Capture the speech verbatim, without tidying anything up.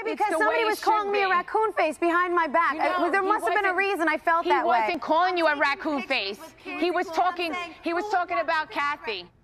because the somebody way was it calling should me a be. raccoon face behind my back. You know, I, there he must have been a wasn't- reason I felt He that way. wasn't calling you a I'm taking raccoon pictures face. with kids He was is what I'm talking. saying. He was Who talking wants about this ra- Kathy.